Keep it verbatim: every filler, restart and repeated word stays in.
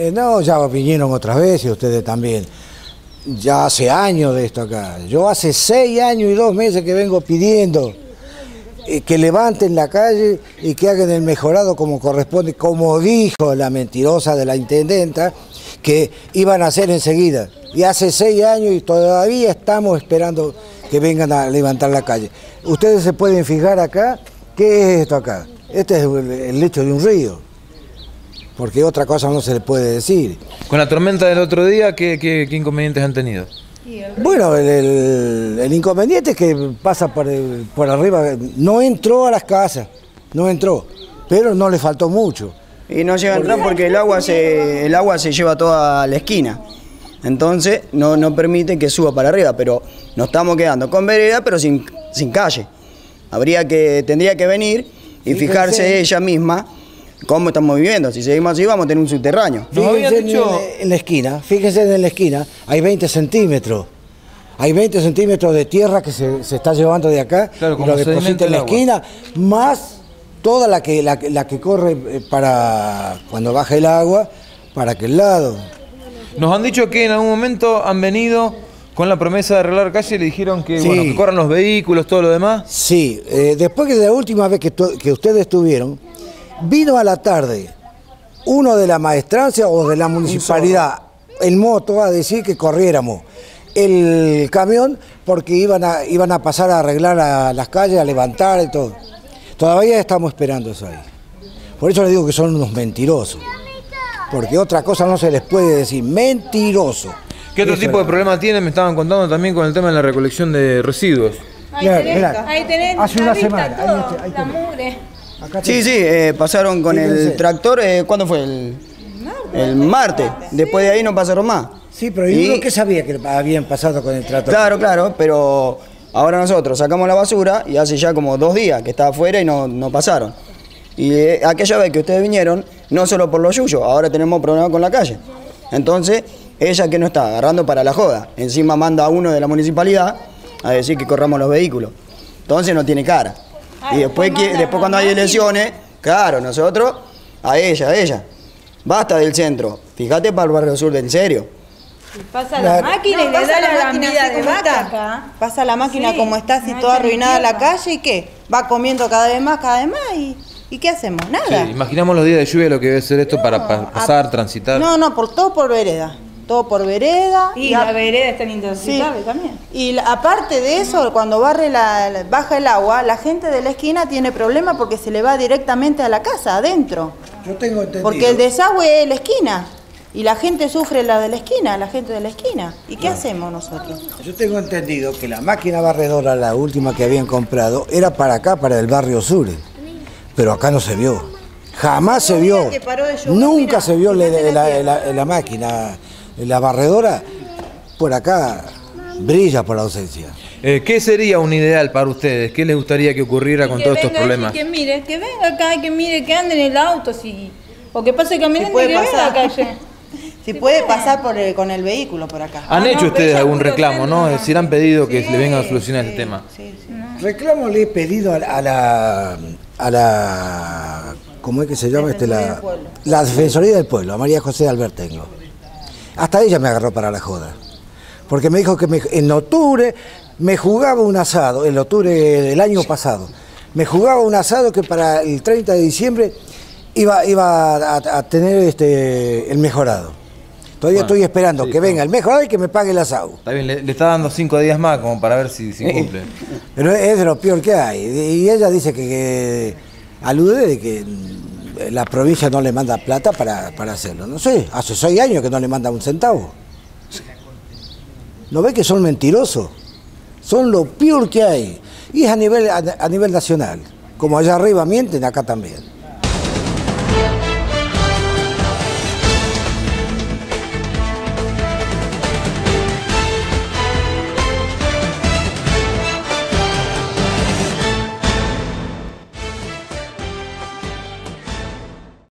Eh, no, ya vinieron otras veces, ustedes también. Ya hace años de esto acá. Yo hace seis años y dos meses que vengo pidiendo eh, que levanten la calle y que hagan el mejorado como corresponde, como dijo la mentirosa de la intendenta, que iban a hacer enseguida. Y hace seis años y todavía estamos esperando que vengan a levantar la calle. Ustedes se pueden fijar acá, ¿qué es esto acá? Este es el, el lecho de un río. Porque otra cosa no se le puede decir. Con la tormenta del otro día, ¿qué, qué, qué inconvenientes han tenido? Bueno, el, el, el inconveniente es que pasa por, el, por arriba, no entró a las casas, no entró, pero no le faltó mucho. Y no llega a entrar porque el agua se, el agua se lleva toda la esquina, entonces no, no permite que suba para arriba, pero nos estamos quedando con vereda, pero sin, sin calle. Habría que, tendría que venir y fijarse ella misma cómo estamos viviendo. Si seguimos así vamos a tener un subterráneo. Fíjense en, dicho... en la esquina, fíjense en la esquina, hay veinte centímetros. Hay veinte centímetros de tierra que se, se está llevando de acá, claro, y lo deposita en la esquina, más toda la que, la, la que corre para cuando baja el agua, para aquel lado. Nos han dicho que en algún momento han venido con la promesa de arreglar calle y le dijeron que, sí, bueno, que corran los vehículos, todo lo demás. Sí, eh, después que de la última vez que, que ustedes estuvieron, vino a la tarde uno de la maestrancia o de la municipalidad en moto a decir que corriéramos el camión porque iban a, iban a pasar a arreglar a las calles, a levantar y todo. Todavía estamos esperando eso ahí. Por eso les digo que son unos mentirosos. Porque otra cosa no se les puede decir, mentiroso. ¿Qué otro eso tipo era. de problemas tienen? Me estaban contando también con el tema de la recolección de residuos. Ahí tenés, mirá, ahí tenés hace una semana, todo, ahí, ahí la mugre. Sí, sí, eh, pasaron con Fíjense. el tractor, eh, ¿cuándo fue? El, el martes, después de ahí no pasaron más. Sí, pero ¿y uno qué sabía que habían pasado con el tractor? Claro, claro, pero ahora nosotros sacamos la basura y hace ya como dos días que está afuera y no, no pasaron. Y eh, aquella vez que ustedes vinieron, no solo por los yuyos, ahora tenemos problemas con la calle. Entonces, ella que no está agarrando para la joda, encima manda a uno de la municipalidad a decir que corramos los vehículos. Entonces no tiene cara. Y después, que, después cuando hay elecciones, claro, nosotros, a ella, a ella. Basta del centro, fíjate para el barrio sur, en serio. Y pasa la, la máquina no, y le da la, la máquina de vaca. Pasa la máquina sí, como está, así no toda arruinada la calle, ¿y qué? Va comiendo cada vez más, cada vez más, y, ¿y qué hacemos? Nada. Sí, imaginamos los días de lluvia lo que debe ser esto no, para pa pasar, a, transitar. No, no, por todo por vereda. Todo por vereda. Y, y la, la vereda está intransitable sí. también. Y la, aparte de eso, cuando barre la, la, baja el agua, la gente de la esquina tiene problemas porque se le va directamente a la casa, adentro. Yo tengo entendido. Porque el desagüe es la esquina. Y la gente sufre la de la esquina, la gente de la esquina. ¿Y qué no. hacemos nosotros? Yo tengo entendido que la máquina barredora, la última que habían comprado, era para acá, para el barrio sur. Pero acá no se vio. Jamás se vio. Nunca se vio la, la, la, la máquina. La barredora, por acá, brilla por la ausencia. Eh, ¿Qué sería un ideal para ustedes? ¿Qué les gustaría que ocurriera con todos estos problemas? Que mire, que venga acá, que mire, que ande en el auto, si, o que pase caminando y que venga a la calle. Si puede pasar por el, con el vehículo por acá. ¿Han ah, hecho no, ustedes algún reclamo, no? Es decir, han pedido que sí, le vengan a solucionar sí, este tema. Sí, sí. No. Reclamo le he pedido a la, a la, a la ¿cómo es que se llama? Este, la, la Defensoría del Pueblo, a María José Albertengo. Hasta ella me agarró para la joda. Porque me dijo que me, en octubre me jugaba un asado, en octubre del año pasado, me jugaba un asado que para el treinta de diciembre iba, iba a, a tener este, el mejorado. Todavía bueno, estoy esperando sí, que venga el mejorado y que me pague el asado. Está bien, le, le está dando cinco días más como para ver si, si cumple. Pero es de lo peor que hay. Y ella dice que, que alude de que la provincia no le manda plata para, para hacerlo. No sé, hace seis años que no le manda un centavo. ¿No ve que son mentirosos? Son lo peor que hay. Y es a nivel, a, a nivel nacional. Como allá arriba mienten, acá también.